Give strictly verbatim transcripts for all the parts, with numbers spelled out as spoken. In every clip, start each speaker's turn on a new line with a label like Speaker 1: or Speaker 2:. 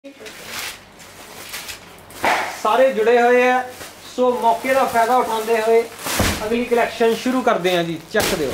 Speaker 1: सारे जुड़े हुए हैं। सो मौके का फायदा उठाते हुए अगली कलैक्शन शुरू करते हैं जी। चक दो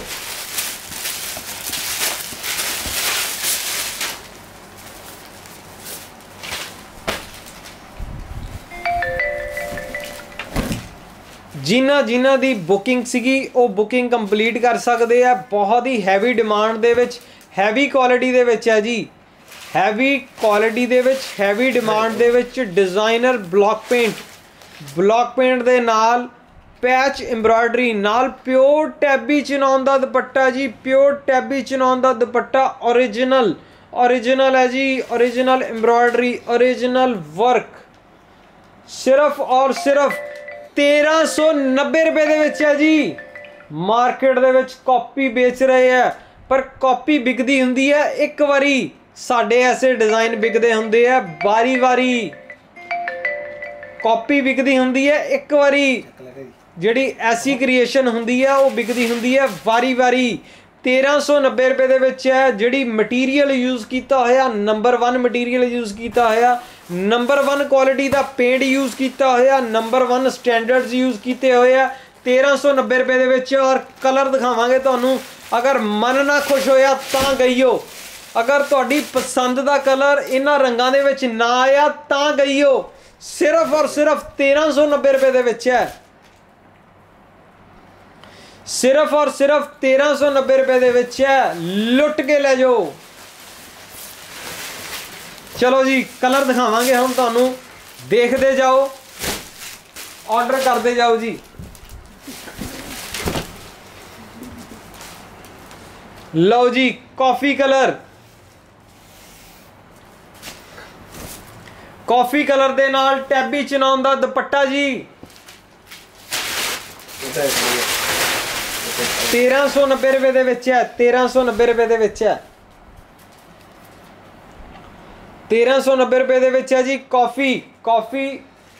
Speaker 1: जिन्ना जिन्ना दी बुकिंग सीगी वो बुकिंग कंप्लीट कर सकते हैं। बहुत ही हैवी डिमांड दे विच हैवी क्वालिटी दे विच है जी। हैवी क्वालिटी दे विच हैवी डिमांड दे विच designer block paint block paint दे नाल पैच एम्ब्रॉयडरी नाल प्योर टैबी चिनौन दा दुपट्टा जी। प्योर टैबी चिनौन दा दुपट्टा ओरिजिनल ओरिजिनल है जी। ओरिजिनल एम्ब्रॉयडरी ओरिजिनल वर्क सिर्फ और सिर्फ तेरह सौ नब्बे रुपए दे विच है जी। मार्केट दे विच कॉपी बेच रहे हैं पर कॉपी बिकदी हुंदी है एक वारी। साडे ऐसे डिजाइन बिकदे हुंदे है बारी बारी। कॉपी बिकदी हुंदी है एक वारी। जिहड़ी ऐसी क्रिएशन हुंदी है वो बिकदी हुंदी है वारी वारी। तेरह सौ नब्बे रुपए दे विच है। जिहड़ी मटीरियल यूज कीता होया नंबर वन मटीरियल यूज कीता होया नंबर वन क्वालिटी का पेंट यूज किया होया नंबर वन स्टैंडर्ड्स यूज किए हुए हैं। तेरह सौ नब्बे रुपए दे विच और कलर दिखावांगे तुहानू। अगर मन ना खुश होया तां गईओ। अगर तुहाडी पसंद का कलर इन्हां रंगां दे विच ना आया तां गईओ। सिर्फ और सिर्फ तेरह सौ नब्बे रुपए दे विच है। सिर्फ और सिर्फ तेरह सौ नब्बे रुपए दे विच है। लुट के ले जाओ। चलो जी कलर दिखावांगे हम तुहानू। देखते जाओ ऑर्डर करते जाओ जी। लो जी कॉफी कलर कॉफी कलर दे नाल टैबी चिनौन दा दुपट्टा जी। तेरह सौ नब्बे रुपए दे विच है। तेरह सौ नब्बे रुपए दे विच है। तेरह सौ नब्बे रुपए दे विच है जी। कॉफी कॉफी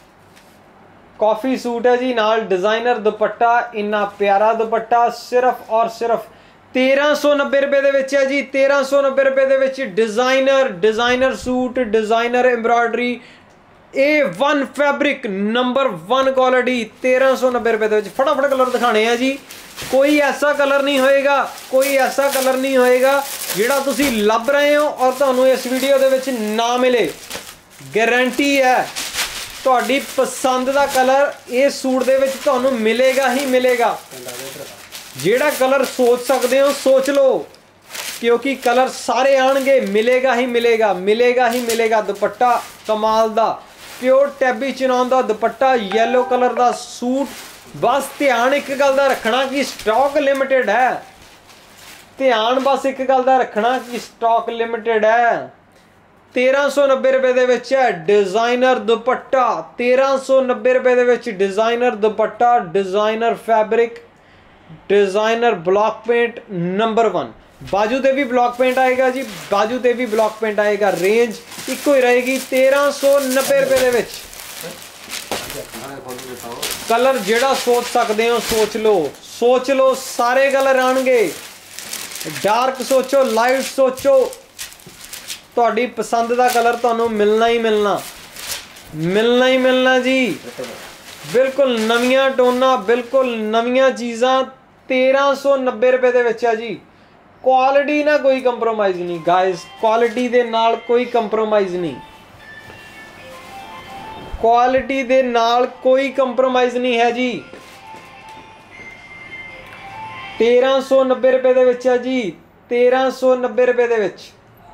Speaker 1: कॉफी सूट है जी नाल डिजाइनर दुपट्टा। इन्ना प्यारा दुपट्टा सिर्फ और सिर्फ तेरह सौ नब्बे रुपए दे विच है जी। तेरह सौ नब्बे रुपए दे विच designer designer suit designer embroidery A one fabric number one quality. तेरह सौ नब्बे रुपए दे विच फटाफट कलर दिखाने हैं जी। कोई ऐसा कलर नहीं होएगा कोई ऐसा कलर नहीं होएगा जिहड़ा तुसी लभ रहे हो और तुहानू इस वीडियो दे विच ना मिले। गारंटी है तुहाडी पसंद का कलर इस सूट दे विच तुहानू मिलेगा ही मिलेगा। जिहड़ा कलर सोच सकते हो सोच लो क्योंकि कलर सारे आएंगे। मिलेगा ही मिलेगा मिलेगा ही मिलेगा। दुपट्टा कमाल दा प्योर टैबी चिनौन दा दुपट्टा येलो कलर दा सूट। बस ध्यान एक गल दा रखना कि स्टॉक लिमिटेड है। ध्यान बस एक गल दा रखना कि स्टॉक लिमिटेड है। तेरह सौ नब्बे रुपए दे विच है डिजाइनर दुपट्टा। तेरह सौ नब्बे रुपए दे विच designer dupatta designer fabric designer block paint number one. बाजू ते भी ब्लॉक पेंट आएगा जी। बाजू ते भी ब्लॉक पेंट आएगा। रेंज इको ही रहेगी तेरह सौ नब्बे रुपए दे विच। कलर जेड़ा सोच सकते हो सोच लो सोच लो सारे कलर आएंगे। डार्क सोचो लाइट सोचो तुहाडी पसंद का कलर तुहानू मिलना ही मिलना मिलना ही मिलना जी। बिल्कुल नवियां टोना बिल्कुल नवियां चीज़ां तेरह सौ नब्बे रुपए दे विच है जी। क्वालिटी ना कोई कंप्रोमाइज़ नहीं गाइस। क्वालिटी दे नाल कोई कंप्रोमाइज़ नहीं। क्वालिटी दे नाल कोई कंप्रोमाइज़ नहीं है जी। तेरह सौ नब्बे रुपए दे विच है जी। तेरह सौ नब्बे रुपए दे विच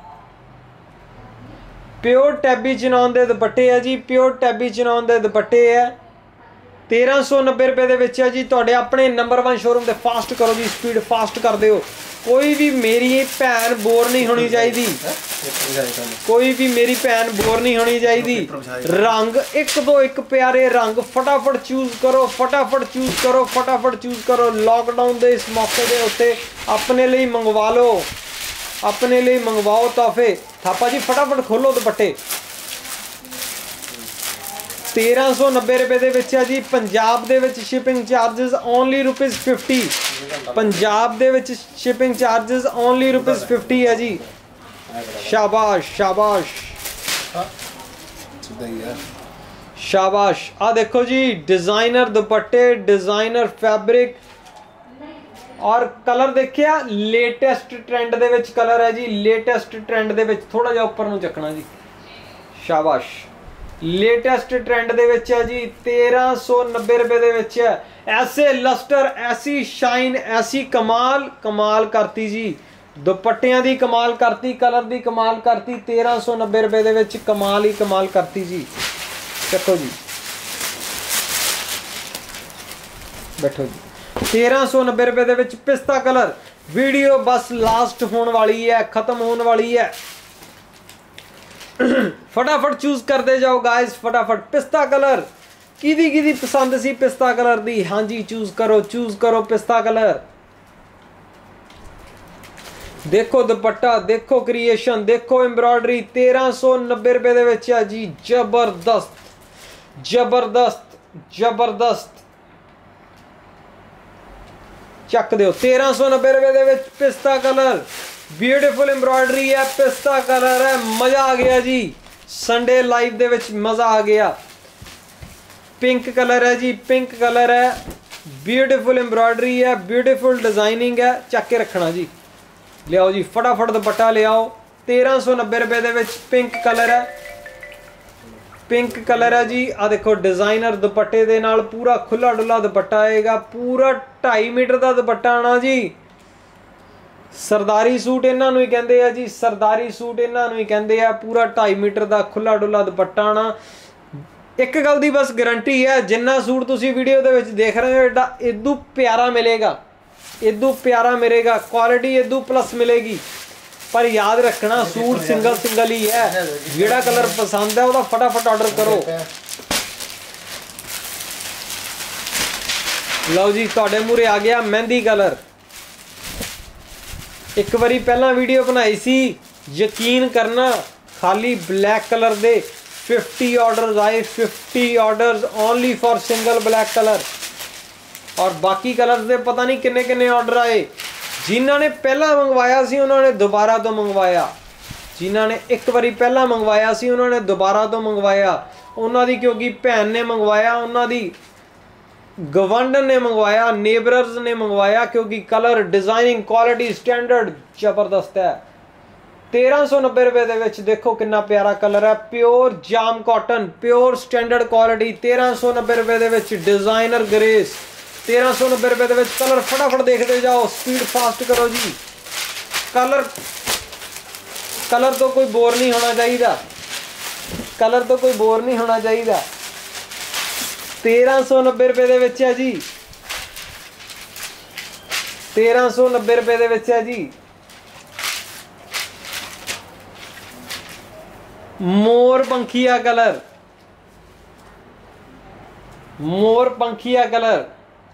Speaker 1: प्योर टैबी चिनौन दे दुपट्टे है जी। प्योर टैबी चिनौन दे दुपट्टे है। तेरह सौ नब्बे रुपए दे विच है जी। तुहाडे अपने नंबर वन शोरूम ते फास्ट करो जी। स्पीड फास्ट कर दिओ। कोई भी मेरी भैन बोर नहीं होनी चाहिए। कोई भी मेरी भैन बोर नहीं होनी चाहिए। रंग एक तो एक प्यारे रंग फटाफट चूज करो फटाफट चूज करो फटाफट चूज करो। लॉकडाउन के इस मौके के उत्ते अपने लिए मंगवा लो अपने लिए मंगवाओ तोहफे। थापा जी फटाफट खोलो दुपट्टे। तेरह सौ नब्बे रुपए दे विच है जी। पंजाब दे विच shipping charges only rupees fifty. Punjab दे विच shipping charges only rupees fifty है जी। शाबाश शाबाश शाबाश। आ देखो जी डिजाइनर दुपट्टे, डिजाइनर फैब्रिक और कलर देखिया लेटेस्ट ट्रेंड दे विच कलर है जी, लेटेस्ट ट्रेंड दे विच थोड़ा जिहा उपर नूं चकना जी। शाबाश। लेटेस्ट ट्रेंड दे विच है जी, तेरह सौ नब्बे रुपए दे विच है। ऐसे लस्टर, ऐसी शाइन, ऐसी कमाल कमाल करती जी, दुपट्टियां दी कमाल करती, कलर दी कमाल करती, तेरह सौ नब्बे रुपए दे विच कमाल ही कमाल करती जी। देखो जी बैठो जी, तेरह सौ नब्बे रुपए दे विच पिस्ता कलर। वीडियो बस लास्ट होने वाली है, खत्म होने वाली है, फटाफट चूज करते जाओ गाइस, फटाफट। पिस्ता कलर किदी किदी पसंद सी पिस्ता कलर दी? हाँ जी चूज करो, चूज करो पिस्ता कलर। देखो दुपट्टा, देखो क्रिएशन, देखो एम्ब्रॉयडरी, तेरह सौ नब्बे रुपए दे विच है जी। जबरदस्त जबरदस्त जबरदस्त। चक दो, तेरह सौ नब्बे रुपए दे विच पिस्ता कलर, ब्यूटीफुल एम्ब्रॉयडरी है, पिस्ता कलर है, मजा आ गया जी। संडे लाइव दे विच मजा आ गया। पिंक कलर है जी, पिंक कलर है, ब्यूटीफुल एम्ब्रॉयडरी है, ब्यूटीफुल डिजाइनिंग है, चक के रखना जी। ले आओ जी फटाफट दुपट्टा ले आओ। तेरह सौ नब्बे रुपए दे विच पिंक कलर है, पिंक कलर है जी। आ देखो डिजाइनर दुपट्टे दे नाल पूरा खुला डुला दुपट्टा आएगा, पूरा ढाई मीटर का दुपट्टा आना जी। सरदारी सूट इन्हां नूं ही कहंदे आ जी, सरदारी सूट इन्हां नूं ही कहंदे आ। पूरा ढाई मीटर का खुला डुला दुपट्टा आना। एक गल दी बस गारंटी है, जिन्ना सूट तुसी वीडियो दे विच देख रहे हो एडा इदू प्यारा मिलेगा, इदू प्यारा मिलेगा, क्वालिटी इदू प्लस मिलेगी। पर याद रखना सूट सिंगल सिंगल ही है। जेड़ा कलर पसंद है वह फटाफट ऑर्डर करो। लो जी तुहाडे मूहरे आ गया मेहंदी कलर। एक बारी पहला वीडियो बनाई सी, यकीन करना खाली ब्लैक कलर दे फिफ्टी ऑर्डर्स आए, fifty orders only for single black colour. और बाकी कलर्स दे पता नहीं किन्ने किन्ने ऑर्डर आए। जिन्हों ने पहला मंगवाया सी उन्होंने दोबारा तो मंगवाया, जिन्हों ने एक बारी पहला मंगवाया सी उन्होंने दोबारा तो मंगवाया। उन्हों दी क्योंकि भैन ने मंगवाया, उन्हों दी गवांढन ने मंगवाया, नेबरर्स ने मंगवाया, क्योंकि कलर डिजाइनिंग क्वालिटी स्टैंडर्ड जबरदस्त है। तेरह सौ नब्बे रुपए दे विच देखो कितना प्यारा कलर है, pure jam cotton, pure standard quality. तेरह सौ नब्बे रुपए दे विच डिजाइनर ग्रेस, तेरह सौ नब्बे रुपए दे विच कलर। फटाफट देखते जाओ, स्पीड फास्ट करो जी। कलर कलर तो कोई बोर नहीं होना चाहिए, कलर तो कोई बोर नहीं होना चाहिए। तेरह सौ नब्बे रुपए दे विच है जी, तेरह सौ नब्बे रुपए दे विच है जी। मोर पंखिया कलर, मोर पंखिया कलर।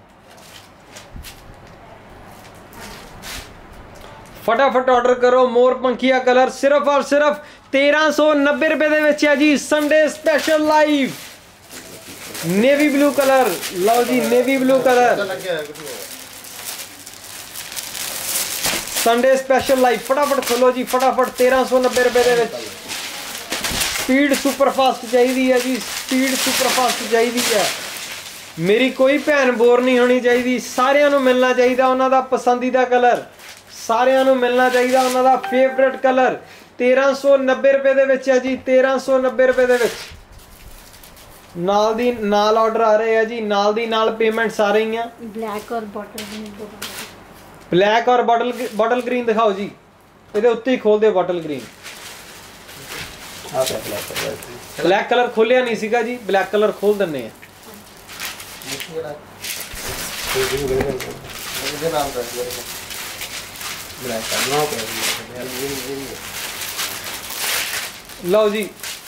Speaker 1: फटाफट ऑर्डर करो मोर पंखिया कलर, सिर्फ और सिर्फ तेरह सौ नब्बे रुपए दे विच है जी। Sunday special live navy blue colour. लो जी navy blue colour, Sunday special live. फटाफट खोलो जी फटाफट, तेरह सौ नब्बे रुपए दे विच। स्पीड सुपर फास्ट चाहिए है जी, स्पीड सुपर फास्ट चाहिए है। मेरी कोई भैन बोर नहीं होनी चाहिए, सारियां नूं मिलना चाहिए उन्हां दा पसंदीदा कलर, सारियां नूं मिलना चाहिए उन्हां दा फेवरेट कलर। तेरह सौ नब्बे रुपए दे विच है जी, तेरह सौ नब्बे रुपए दे विच। नाल दी नाल ऑर्डर आ रहे हैं जी, नाल दी नाल पेमेंट्स आ रही हैं।
Speaker 2: ब्लैक और बॉटल ग्रीन,
Speaker 1: ब्लैक और बॉटल बॉटल ग्रीन दिखाओ जी, इहदे उत्ते ही खोल दे बॉटल ग्रीन। ब्लैक कलर खोलिया नहीं सीगा जी, ब्लैक कलर खोल दिन्ने हैं। लो जी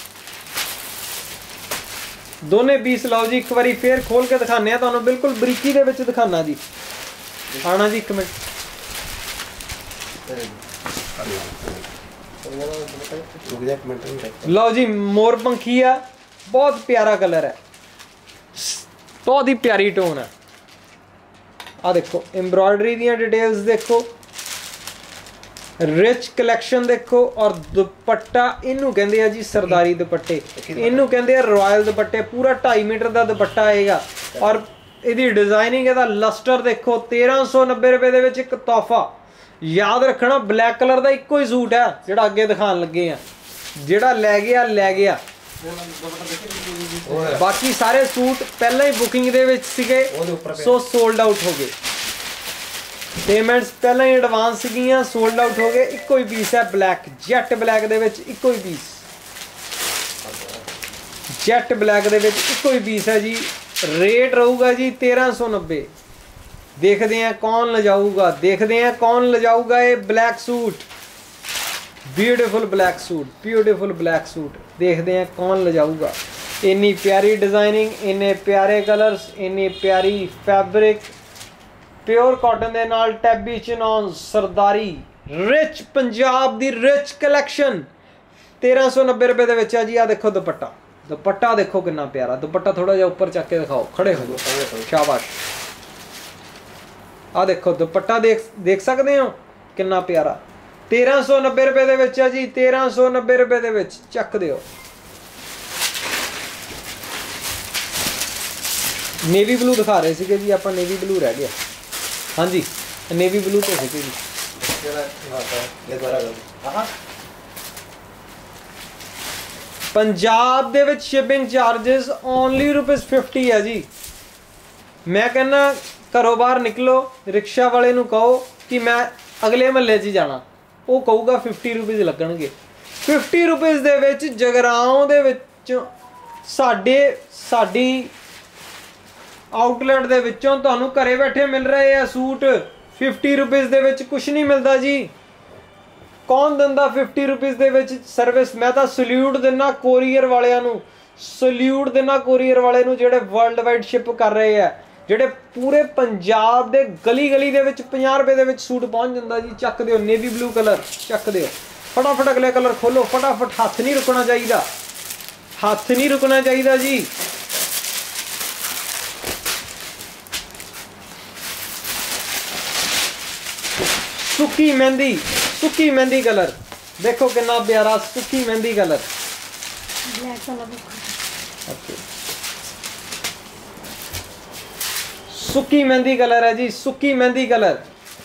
Speaker 1: दोने पीस लाओ जी, एक बारी फिर खोल के दिखाने तुहानू, बिल्कुल बरीकी दे विच दिखाना जी। आना जी एक मिनट। लो जी मोर पंखिया, बहुत प्यारा कलर है, बहुत ही प्यारी टोन है। आ देखो एम्ब्रॉयडरी दी डिटेल्स देखो, रिच कलैक्शन देखो। और दुपट्टा इनू कहते हैं जी सरदारी दुपट्टे, इनू कहते हैं रॉयल दुपट्टे। पूरा ढाई मीटर का दुपट्टा आएगा और इहदी डिजाइनिंग इहदा लस्टर देखो। तेरह सौ नब्बे रुपए दे विच एक तोहफा। याद रखना ब्लैक कलर का इक्को ही सूट है जिहड़ा अगे दिखाण लगे हैं, जिहड़ा लै गया लै गया। बाकी सारे सूट पहले ही बुकिंग दे विच सीगे, सो सोल्ड आउट हो गए। पेमेंट्स पहले ही एडवांस सीगियां, सोल्ड आउट हो गए। इक्को ही पीस है ब्लैक, जैट ब्लैक दे विच इक्को ही पीस, जैट ब्लैक दे विच इक्को ही पीस है जी। रेट रहूगा जी तेरह सौ नब्बे। देखते हैं कौन ले जाऊगा, देखते हैं कौन ले जाऊगा ये black suit, beautiful black suit, beautiful black suit. देखते हैं कौन ले जाऊगा। इन्नी प्यारी डिजाइनिंग, इन्ने प्यारे कलर्स, इन्नी प्यारी फैब्रिक, प्योर कॉटन दे नाल टैबी चिनॉन सरदारी, रिच पंजाब दी रिच कलैक्शन तेरह सौ नब्बे रुपए दे विच है जी। आ देखो दुपट्टा, दुपट्टा देखो कितना प्यारा दुपट्टा। थोड़ा जिहा ऊपर चक के दिखाओ, खड़े हो जाओ, शाबाश। आ देखो दुपट्टा देख देख सकते हो कितना प्यारा। तेरह सौ नब्बे रुपए दे विच है जी, तेरह सौ नब्बे रुपए दे विच चक दिओ। नेवी ब्लू दिखा रहे थे जी, आप नेवी ब्लू रह गया। हाँ जी नेवी ब्लू तो है जी। पंजाब दे विच shipping charges only rupees fifty है जी। मैं कहना घरों बाहर निकलो, रिक्शा वाले नूं कहो कि मैं अगले महल्ले च जाना, वो कहूगा फिफ्टी रुपीज लगणगे। फिफ्टी रुपीज दे विच जगराओं दे विच साडे साडी आउटलेट दे विचों तुहानूं घरे बैठे मिल रहे हैं सूट। फिफ्टी रुपीज़ दे विच कुछ नहीं मिलता जी। कौन दिंदा फिफ्टी रुपीज़ दे विच सर्विस। मैं तो सल्यूट दिना कोरीयर वालियां नूं, सल्यूट दिना कोरीयर वाले नूं जिहड़े वर्ल्ड वाइड शिप कर रहे हैं, जिहड़े पूरे पंजाब दे गली गली दे विच पचास रुपए दे विच सूट पहुंच जांदा जी। चक दिओ नेवी ब्लू कलर, चक दिओ फटाफट अगले कलर खोलो फटाफट। हत्थ नहीं रुकना चाहिए, हत्थ नहीं रुकना चाहिए जी। सुक्की मेहंदी, सुक्की मेहंदी कलर देखो कितना प्यारा सुक्की मेहंदी कलर। ओके सुक्की मेहंदी कलर है जी, सुक्की मेहंदी कलर।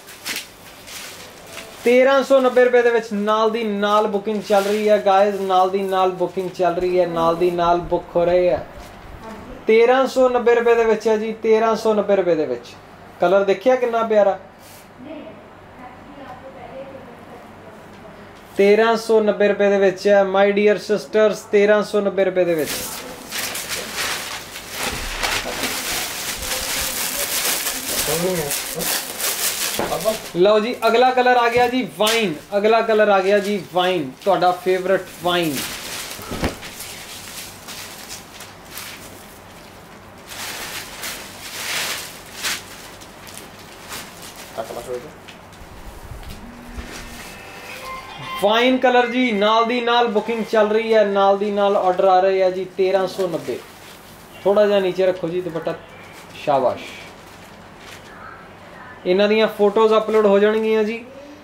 Speaker 1: तेरह सौ नब्बे रुपए दे विच नाल दी नाल बुकिंग चल रही है गाइज, नाल दी नाल बुकिंग चल रही है, नाल दी नाल बुक हो रहे है। तेरह सौ नब्बे रुपए दे विच है जी, तेरह सौ नब्बे रुपए दे विच। कलर देखिया कितना प्यारा। तेरह सौ नब्बे रुपए दे विच है माय डियर सिस्टर्स, तेरह सौ नब्बे रुपए दे विच। लो जी अगला कलर आ गया जी वाइन, अगला कलर आ गया जी वाइन, तुहाडा फेवरेट वाइन। वाइन कलर जी, नाल दी नाल बुकिंग चल रही है, नाल दी नाल ऑर्डर आ रहे हैं जी। तेरह सौ नब्बे, थोड़ा जा नीचे रखो जी दुपट्टा, शाबाश। इन्हां दियां फोटोज अपलोड हो जाणगियां जी।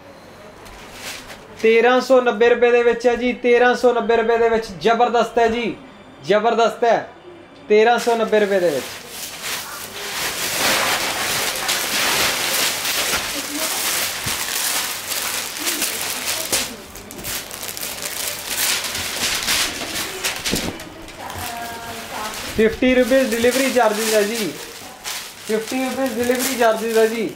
Speaker 1: तेरह सौ नब्बे रुपए दे विच है जी, तेरह सौ नब्बे रुपए दे विच जबरदस्त है जी, जबरदस्त है। तेरह सौ नब्बे रुपए दे विच फिफ्टी रुपीज डिलीवरी चार्जेस है जी, फिफ्टी रुपीज डिलीवरी चार्जेस है जी।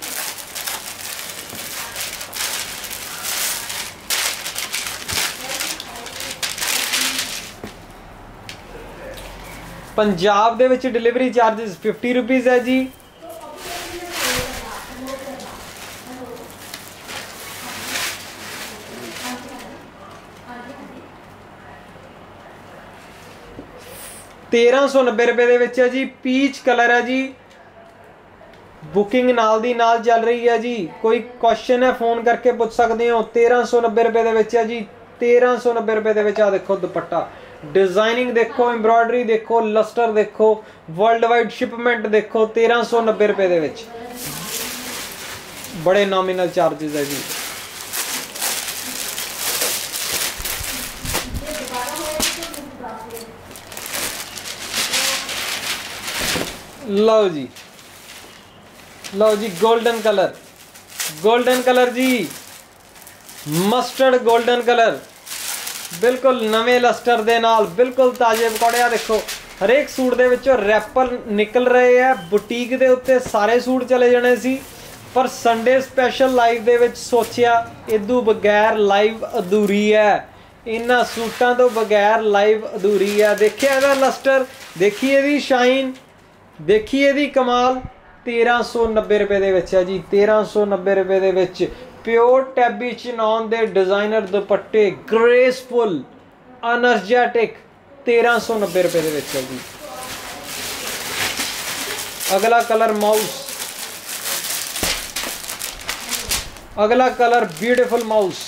Speaker 1: पंजाब दे विच डिलीवरी चार्जेस फिफ्टी रुपीज है जी। तेरह सौ नब्बे रुपए दे विच है जी। पीच कलर है जी, बुकिंग नाल दी नाल चल रही है जी। कोई क्वेश्चन है फोन करके पूछ सकते हो। तेरह सौ नब्बे रुपए दे विच है जी, तेरह सौ नब्बे रुपए दे विच। आ देखो दुपट्टा, डिजाइनिंग देखो, एम्ब्रॉयडरी देखो, लस्टर देखो, वर्ल्ड वाइड शिपमेंट देखो। तेरह सौ नब्बे रुपए दे विच बड़े नॉमिनल चार्जेस है जी। लो जी, लो जी गोल्डन कलर, गोल्डन कलर जी, मस्टर्ड गोल्डन कलर, बिल्कुल नवे लस्टर दे नाल, बिल्कुल ताजे पकौड़े। आ देखो हरेक सूट दे विचों रैपर निकल रहे हैं। बुटीक दे उत्ते सारे सूट चले जाने सी, पर संडे स्पैशल लाइव दे विच सोचिया इदू बगैर लाइव अधूरी है, इन्हां सूटां तो बगैर लाइव अधूरी है। देखिए इहदा लस्टर, देखिए इहदी शाइन, देखिए इहदी कमाल। तेरह सौ नब्बे रुपए दे विच है जी, तेरह सौ नब्बे रुपए दे विच प्योर टैबी चिनॉन दे डिजाइनर दुपट्टे, ग्रेसफुल एनर्जेटिक, तेरह सौ नब्बे रुपए दे विच है जी। अगला कलर माउस, अगला कलर ब्यूटीफुल माउस।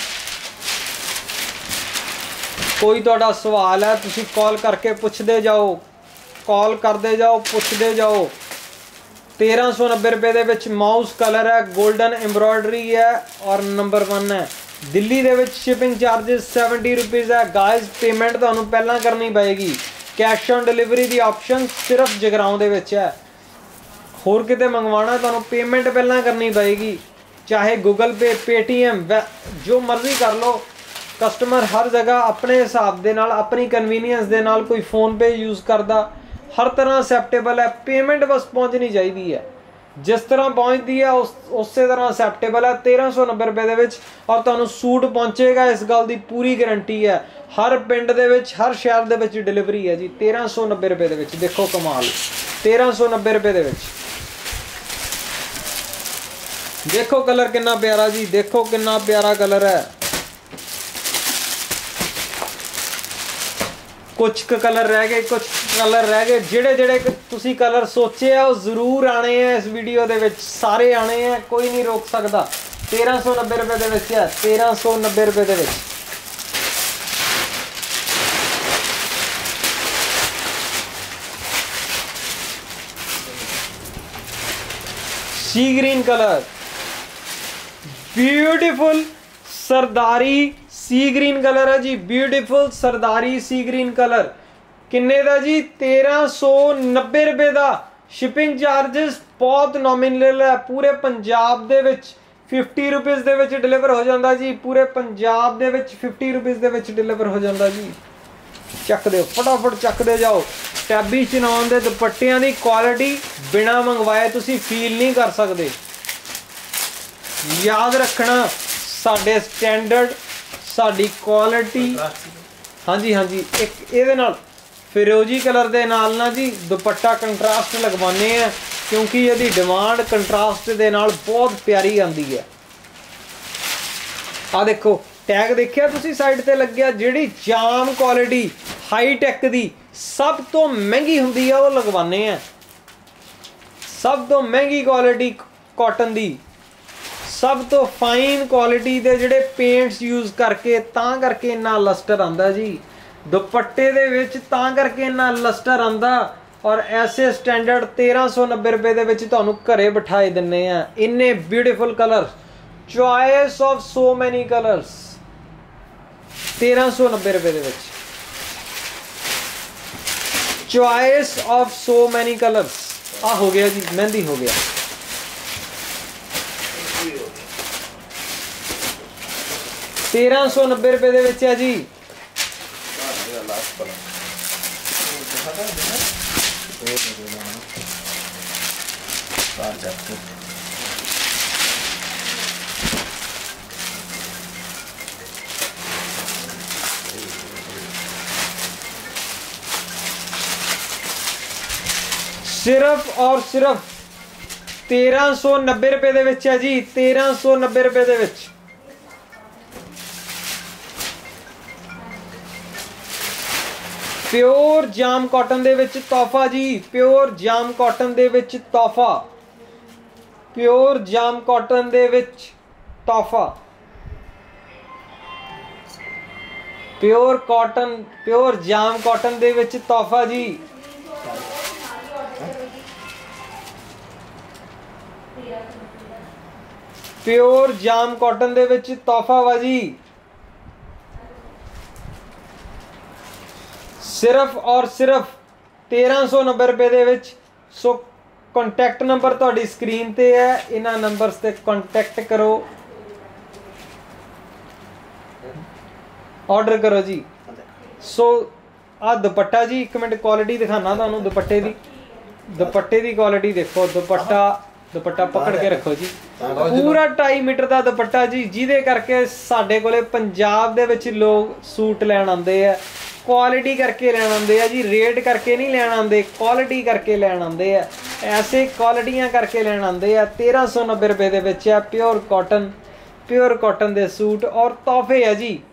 Speaker 1: कोई तुहाडा सवाल है तुसीं कॉल करके पुछदे जाओ, कॉल करते जाओ, पुछदे जाओ। तेरह सौ नब्बे रुपए दे विच माउस कलर है, गोल्डन एम्ब्रॉयडरी है और नंबर वन है। दिल्ली दे विच शिपिंग चार्जेस सैवनटी रुपीज़ है। गाइस पेमेंट तुहानूं पहलां करनी पएगी, कैश ऑन डिलीवरी दी ऑप्शन सिर्फ जगराओं दे विच है। होर किते मंगवाना तुहानूं पेमेंट पहलां करनी पएगी, चाहे गूगल पे, पेटीएम, जो मर्जी कर लो। कस्टमर हर जगह अपने हिसाब दे नाल, अपनी कन्वीनियंस दे नाल, कोई फोन पे यूज़ करदा, हर तरह एक्सेप्टेबल है। पेमेंट बस पहुंचनी चाहिए है, जिस तरह पहुंचती है उस उस तरह एक्सेप्टेबल है। तेरह सौ नब्बे रुपए दे विच और तुहानूं सूट पहुंचेगा, इस गल की पूरी गारंटी है। हर पिंड दे विच, हर शहर दे विच डिलीवरी है जी। तेरह सौ नब्बे रुपए दे विच, देखो कमाल, तेरह सौ नब्बे रुपए दे विच। देखो कलर कितना प्यारा जी, देखो कितना प्यारा कलर है। कुछ कलर रह गए, कुछ कलर रह गए। जेड़े जेड़े तुसी कलर सोचे है वो जरूर आने हैं इस वीडियो दे विच, सारे आने हैं, कोई नहीं रोक सकता। तेरह सौ नब्बे रुपए दे विच है, तेरह सौ नब्बे रुपए दे विच। सी ग्रीन कलर, ब्यूटीफुल सरदारी सी ग्रीन कलर है जी, ब्यूटीफुल सरदारी सी ग्रीन कलर। किन्ने दा जी? तेरह सौ नब्बे रुपए दा। शिपिंग चार्जेस बहुत नॉमिनल है, पूरे पंजाब दे विच फिफ्टी रुपीज़ दे विच डिलीवर हो जाता जी, पूरे पंजाब दे विच फिफ्टी रुपीज़ दे विच डिलीवर हो जाता जी। चक दो फटाफट, चक दे जाओ। टैबी चिनॉन दे दुपट्टियां दी क्वालिटी बिना मंगवाए तुसी फील नहीं कर सकते। याद रखना साडे स्टैंडर्ड, साडी क्वालिटी। हाँ जी हाँ जी, एक ये नाल फिरोजी कलर दे नाल ना जी दुपट्टा कंट्रास्ट लगवाने हैं, क्योंकि यदि डिमांड कंट्रास्ट दे नाल बहुत प्यारी आती है। आ देखो टैग देखिया तुसी साइड ते लग्या, जिहड़ी जाम क्वालिटी हाई टैक दी सब तो महंगी हुंदी है वो लगवाने हैं। सब तो महंगी क्वालिटी कॉटन दी, सब तो फाइन क्वालिटी दे जिहड़े पेंट्स यूज़ करके, तां करके इन्ना लस्टर आंदा जी दुपट्टे दे विच, तां करके इन्ना लस्टर आंदा। और ऐसे स्टैंडर्ड तेरह सौ नब्बे रुपए दे विच तुहानूं घरे बिठाए दिन्ने आ। इन्ने beautiful colour, choice of so many colours, तेरह सौ नब्बे रुपए दे विच, choice of so many colours. आ हो गया जी, मेहंदी हो गया। तेरह सौ नब्बे रुपए दे विच है जी। सिर्फ और सिर्फ तेरह सौ नब्बे रुपए दे विच है जी, तेरह सौ नब्बे रुपए दे विच। प्योर जाम कॉटन दे विच तोहफा जी, प्योर जाम कॉटन दे विच तोहफा, प्योर जाम कॉटन दे विच तोहफा, pure cotton, pure jam cotton दे विच तोहफा जी। प्योर जाम कॉटन दे विच तोहफा वा जी। सिर्फ और सिर्फ तेरह सौ नब्बे रुपए दे विच सो कॉन्टैक्ट नंबर तुहाडी स्क्रीन ते है, इन्हां नंबर्स ते कॉन्टैक्ट करो, ऑर्डर करो जी। सो आ दुपट्टा जी, एक मिनट क्वालिटी दिखाना तुहानू दुपट्टे दी। दुपट्टे दी क्वालिटी देखो, दुपट्टा दुपट्टा पकड़ के रखो जी, पूरा ढाई मीटर का दुपट्टा जी, जिहदे करके साडे कोले पंजाब दे विच लोग सूट लैण आंदे आ, क्वालिटी करके लैण आंदे आ जी, रेट करके नहीं लैण आंदे, क्वालिटी करके लैण आंदे आ, ऐसे क्वालिटियां करके लैण आंदे आ। तेरह सौ नब्बे रुपए दे विच आ, प्योर कॉटन, प्योर कॉटन दे सूट और तोहफे है जी।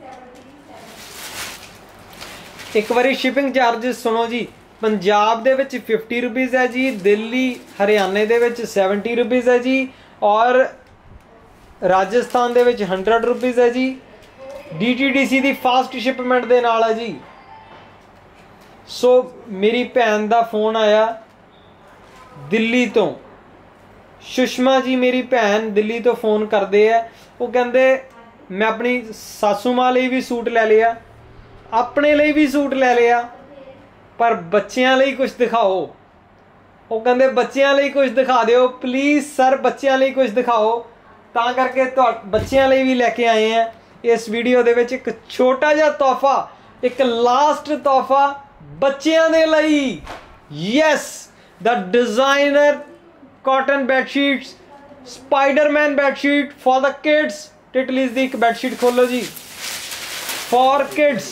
Speaker 1: एक बारी शिपिंग चार्जिस सुनो जी, पंजाब दे विच फिफ्टी रुपीज़ है जी, दिल्ली हरियाणे दे विच सैवनटी रुपीज़ है जी, और राजस्थान दे विच हंड्रड रुपीज़ है जी। डी टी डी सी दी फास्ट शिपमेंट दे नाल है जी। सो मेरी भैन दा फोन आया दिल्ली तो, सुषमा जी मेरी भैन दिल्ली तो फोन करते हैं, वो कहते मैं अपनी सासू मां लई भी सूट ले लिया, अपने लिए भी सूट ले लिया, पर बच्चों लिए कुछ दिखाओ। वो कहते बच्चों लिए कुछ दिखा दो प्लीज़ सर, बच्चों लिए कुछ दिखाओ। तां करके तो बच्चों लिए भी लेके आए हैं इस वीडियो दे विच एक छोटा जिहा तोहफा, एक लास्ट तोहफा बच्चों दे लई। Yes, the designer cotton bedsheets, Spiderman bedsheet for the kids. टिटलीज दी एक बेडशीट खोलो जी, फॉर किड्स।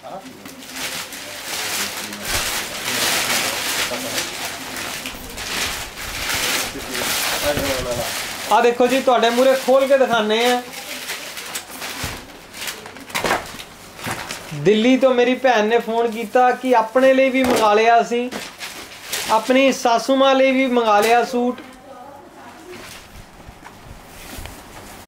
Speaker 1: आ देखो जी, तुहाडे मूहरे खोल के दिखाने हैं। दिल्ली तो मेरी भैन ने फोन किया कि अपने लिए भी मंगा लिया, असी अपनी सासू मां लिए भी मंगा लिया सूट,